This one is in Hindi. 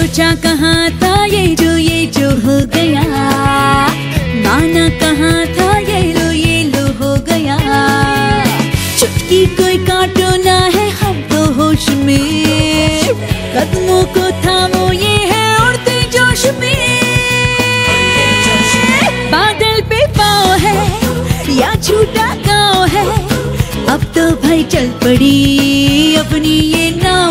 सोचा कहाँ था ये जो हो गया, माना कहाँ था ये लो हो गया। चुटकी कोई काटो ना है हम तो होश में, कदमों को थामो ये है उड़ते जोश में। बादल पे पाँव है या छूटा गाँव है, अब तो भाई चल पड़ी अपनी ये नाव